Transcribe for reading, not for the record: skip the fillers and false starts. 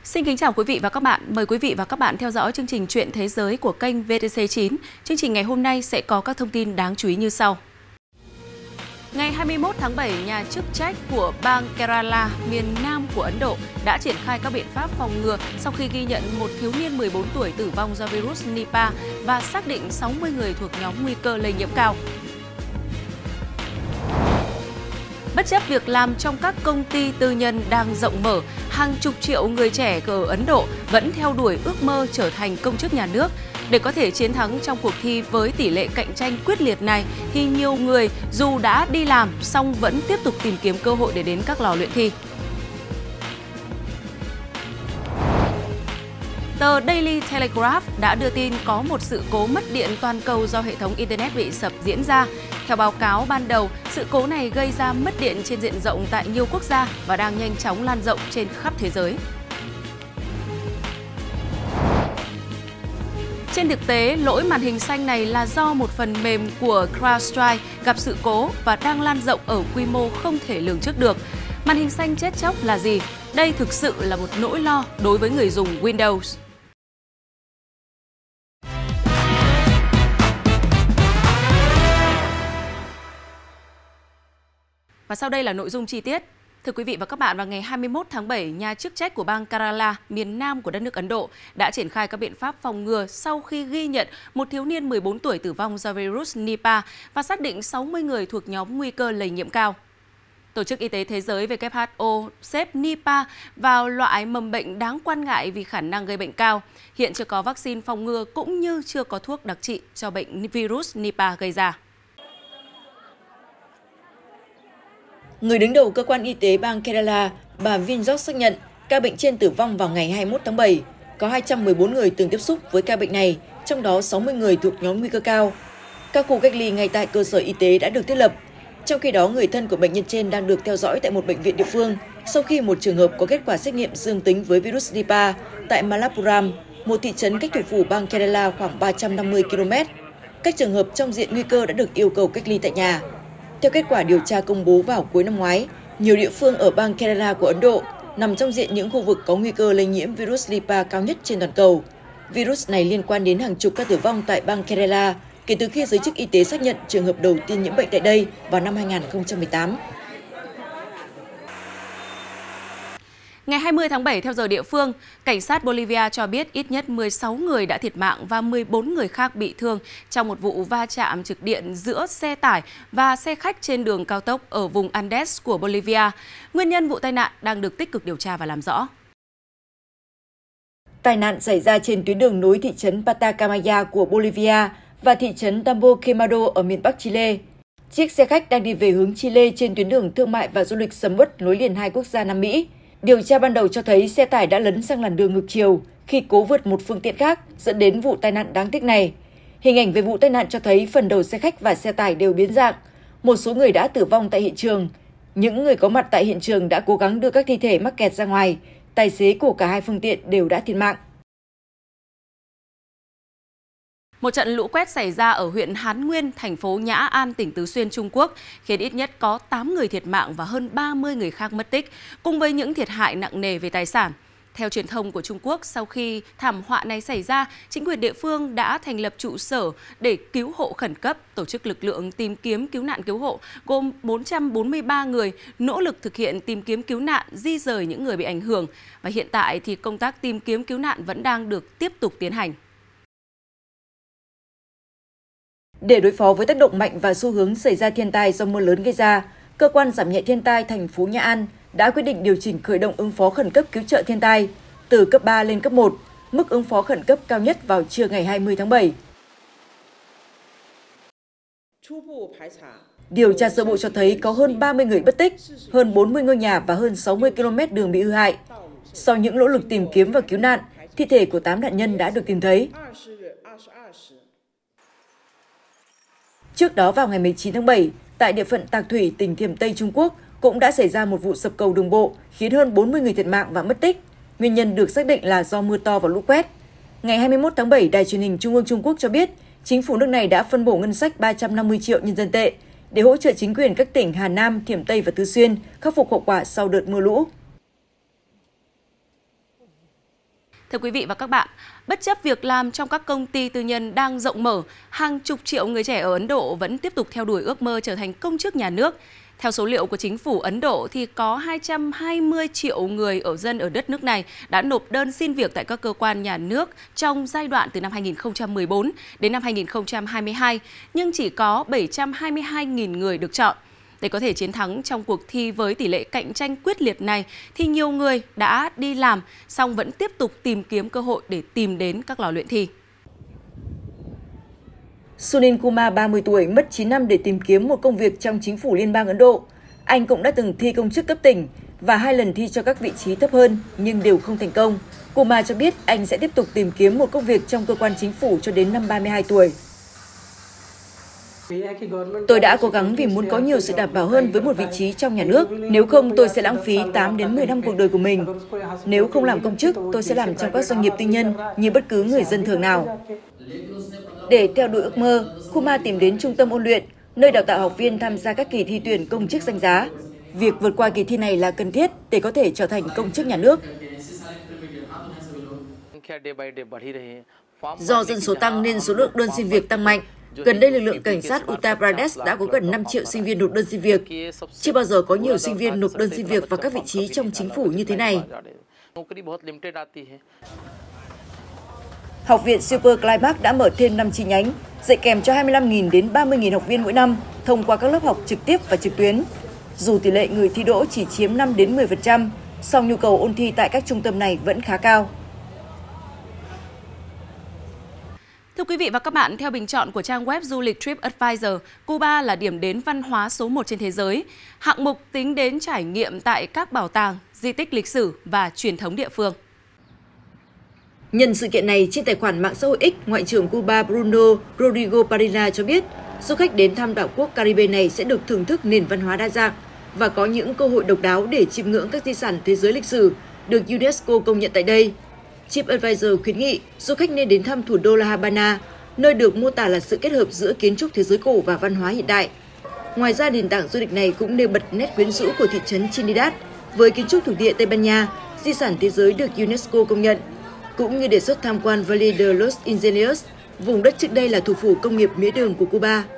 Xin kính chào quý vị và các bạn. Mời quý vị và các bạn theo dõi chương trình Chuyện Thế giới của kênh VTC9. Chương trình ngày hôm nay sẽ có các thông tin đáng chú ý như sau. Ngày 21 tháng 7, nhà chức trách của bang Kerala, miền Nam của Ấn Độ đã triển khai các biện pháp phòng ngừa sau khi ghi nhận một thiếu niên 14 tuổi tử vong do virus Nipah và xác định 60 người thuộc nhóm nguy cơ lây nhiễm cao. Bất chấp việc làm trong các công ty tư nhân đang rộng mở, hàng chục triệu người trẻ ở Ấn Độ vẫn theo đuổi ước mơ trở thành công chức nhà nước. Để có thể chiến thắng trong cuộc thi với tỷ lệ cạnh tranh quyết liệt này, thì nhiều người dù đã đi làm song vẫn tiếp tục tìm kiếm cơ hội để đến các lò luyện thi. Tờ Daily Telegraph đã đưa tin có một sự cố mất điện toàn cầu do hệ thống Internet bị sập diễn ra. Theo báo cáo ban đầu, sự cố này gây ra mất điện trên diện rộng tại nhiều quốc gia và đang nhanh chóng lan rộng trên khắp thế giới. Trên thực tế, lỗi màn hình xanh này là do một phần mềm của CrowdStrike gặp sự cố và đang lan rộng ở quy mô không thể lường trước được. Màn hình xanh chết chóc là gì? Đây thực sự là một nỗi lo đối với người dùng Windows. Và sau đây là nội dung chi tiết. Thưa quý vị và các bạn, vào ngày 21 tháng 7, nhà chức trách của bang Kerala, miền Nam của đất nước Ấn Độ, đã triển khai các biện pháp phòng ngừa sau khi ghi nhận một thiếu niên 14 tuổi tử vong do virus Nipah và xác định 60 người thuộc nhóm nguy cơ lây nhiễm cao. Tổ chức Y tế Thế giới WHO xếp Nipah vào loại mầm bệnh đáng quan ngại vì khả năng gây bệnh cao. Hiện chưa có vaccine phòng ngừa cũng như chưa có thuốc đặc trị cho bệnh virus Nipah gây ra. Người đứng đầu cơ quan y tế bang Kerala, bà Vinjot xác nhận ca bệnh trên tử vong vào ngày 21 tháng 7. Có 214 người từng tiếp xúc với ca bệnh này, trong đó 60 người thuộc nhóm nguy cơ cao. Các khu cách ly ngay tại cơ sở y tế đã được thiết lập. Trong khi đó, người thân của bệnh nhân trên đang được theo dõi tại một bệnh viện địa phương sau khi một trường hợp có kết quả xét nghiệm dương tính với virus Nipah tại Malappuram, một thị trấn cách thủ phủ bang Kerala khoảng 350 km. Các trường hợp trong diện nguy cơ đã được yêu cầu cách ly tại nhà. Theo kết quả điều tra công bố vào cuối năm ngoái, nhiều địa phương ở bang Kerala của Ấn Độ nằm trong diện những khu vực có nguy cơ lây nhiễm virus Nipah cao nhất trên toàn cầu. Virus này liên quan đến hàng chục ca tử vong tại bang Kerala kể từ khi giới chức y tế xác nhận trường hợp đầu tiên nhiễm bệnh tại đây vào năm 2018. Ngày 20 tháng 7 theo giờ địa phương, cảnh sát Bolivia cho biết ít nhất 16 người đã thiệt mạng và 14 người khác bị thương trong một vụ va chạm trực điện giữa xe tải và xe khách trên đường cao tốc ở vùng Andes của Bolivia. Nguyên nhân vụ tai nạn đang được tích cực điều tra và làm rõ. Tai nạn xảy ra trên tuyến đường nối thị trấn Patacamaya của Bolivia và thị trấn Tambo Quemado ở miền Bắc Chile. Chiếc xe khách đang đi về hướng Chile trên tuyến đường thương mại và du lịch sầm uất nối liền hai quốc gia Nam Mỹ. Điều tra ban đầu cho thấy xe tải đã lấn sang làn đường ngược chiều khi cố vượt một phương tiện khác, dẫn đến vụ tai nạn đáng tiếc này. Hình ảnh về vụ tai nạn cho thấy phần đầu xe khách và xe tải đều biến dạng. Một số người đã tử vong tại hiện trường. Những người có mặt tại hiện trường đã cố gắng đưa các thi thể mắc kẹt ra ngoài. Tài xế của cả hai phương tiện đều đã thiệt mạng. Một trận lũ quét xảy ra ở huyện Hán Nguyên, thành phố Nhã An, tỉnh Tứ Xuyên, Trung Quốc, khiến ít nhất có 8 người thiệt mạng và hơn 30 người khác mất tích, cùng với những thiệt hại nặng nề về tài sản. Theo truyền thông của Trung Quốc, sau khi thảm họa này xảy ra, chính quyền địa phương đã thành lập trụ sở để cứu hộ khẩn cấp, tổ chức lực lượng tìm kiếm cứu nạn cứu hộ gồm 443 người, nỗ lực thực hiện tìm kiếm cứu nạn, di rời những người bị ảnh hưởng. Và hiện tại thì công tác tìm kiếm cứu nạn vẫn đang được tiếp tục tiến hành. Để đối phó với tác động mạnh và xu hướng xảy ra thiên tai do mưa lớn gây ra, Cơ quan giảm nhẹ thiên tai thành phố Nhã An đã quyết định điều chỉnh khởi động ứng phó khẩn cấp cứu trợ thiên tai từ cấp 3 lên cấp 1, mức ứng phó khẩn cấp cao nhất vào trưa ngày 20 tháng 7. Điều tra sơ bộ cho thấy có hơn 30 người mất tích, hơn 40 ngôi nhà và hơn 60 km đường bị hư hại. Sau những nỗ lực tìm kiếm và cứu nạn, thi thể của 8 nạn nhân đã được tìm thấy. Trước đó vào ngày 19 tháng 7, tại địa phận Tạc Thủy, tỉnh Thiểm Tây, Trung Quốc, cũng đã xảy ra một vụ sập cầu đường bộ khiến hơn 40 người thiệt mạng và mất tích. Nguyên nhân được xác định là do mưa to và lũ quét. Ngày 21 tháng 7, Đài truyền hình Trung ương Trung Quốc cho biết, chính phủ nước này đã phân bổ ngân sách 350 triệu nhân dân tệ để hỗ trợ chính quyền các tỉnh Hà Nam, Thiểm Tây và Tứ Xuyên khắc phục hậu quả sau đợt mưa lũ. Thưa quý vị và các bạn, bất chấp việc làm trong các công ty tư nhân đang rộng mở, hàng chục triệu người trẻ ở Ấn Độ vẫn tiếp tục theo đuổi ước mơ trở thành công chức nhà nước. Theo số liệu của chính phủ Ấn Độ thì có 220 triệu người ở đất nước này đã nộp đơn xin việc tại các cơ quan nhà nước trong giai đoạn từ năm 2014 đến năm 2022, nhưng chỉ có 722.000 người được chọn. Để có thể chiến thắng trong cuộc thi với tỷ lệ cạnh tranh quyết liệt này thì nhiều người đã đi làm, song vẫn tiếp tục tìm kiếm cơ hội để tìm đến các lò luyện thi. Sunil Kumar, 30 tuổi, mất 9 năm để tìm kiếm một công việc trong chính phủ liên bang Ấn Độ. Anh cũng đã từng thi công chức cấp tỉnh và 2 lần thi cho các vị trí thấp hơn nhưng đều không thành công. Kumar cho biết anh sẽ tiếp tục tìm kiếm một công việc trong cơ quan chính phủ cho đến năm 32 tuổi. Tôi đã cố gắng vì muốn có nhiều sự đảm bảo hơn với một vị trí trong nhà nước. Nếu không, tôi sẽ lãng phí 8 đến 10 năm cuộc đời của mình. Nếu không làm công chức, tôi sẽ làm trong các doanh nghiệp tư nhân như bất cứ người dân thường nào. Để theo đuổi ước mơ, Kumar tìm đến trung tâm ôn luyện, nơi đào tạo học viên tham gia các kỳ thi tuyển công chức danh giá. Việc vượt qua kỳ thi này là cần thiết để có thể trở thành công chức nhà nước. Do dân số tăng nên số lượng đơn xin việc tăng mạnh. Gần đây, lực lượng cảnh sát Uttar Pradesh đã có gần 5 triệu sinh viên nộp đơn xin việc. Chưa bao giờ có nhiều sinh viên nộp đơn xin việc vào các vị trí trong chính phủ như thế này. Học viện Super Climax đã mở thêm 5 chi nhánh, dạy kèm cho 25.000 đến 30.000 học viên mỗi năm thông qua các lớp học trực tiếp và trực tuyến. Dù tỷ lệ người thi đỗ chỉ chiếm 5 đến 10%, song nhu cầu ôn thi tại các trung tâm này vẫn khá cao. Thưa quý vị và các bạn, theo bình chọn của trang web du lịch TripAdvisor, Cuba là điểm đến văn hóa số 1 trên thế giới. Hạng mục tính đến trải nghiệm tại các bảo tàng, di tích lịch sử và truyền thống địa phương. Nhân sự kiện này, trên tài khoản mạng xã hội X, Ngoại trưởng Cuba Bruno Rodrigo Parilla cho biết, du khách đến thăm đảo quốc Caribe này sẽ được thưởng thức nền văn hóa đa dạng và có những cơ hội độc đáo để chiêm ngưỡng các di sản thế giới lịch sử được UNESCO công nhận tại đây. TripAdvisor khuyến nghị du khách nên đến thăm thủ đô La Habana, nơi được mô tả là sự kết hợp giữa kiến trúc thế giới cổ và văn hóa hiện đại. Ngoài ra, nền tảng du lịch này cũng nêu bật nét quyến rũ của thị trấn Trinidad với kiến trúc thổ địa Tây Ban Nha, di sản thế giới được UNESCO công nhận, cũng như đề xuất tham quan Valle de los Ingenieros, vùng đất trước đây là thủ phủ công nghiệp mía đường của Cuba.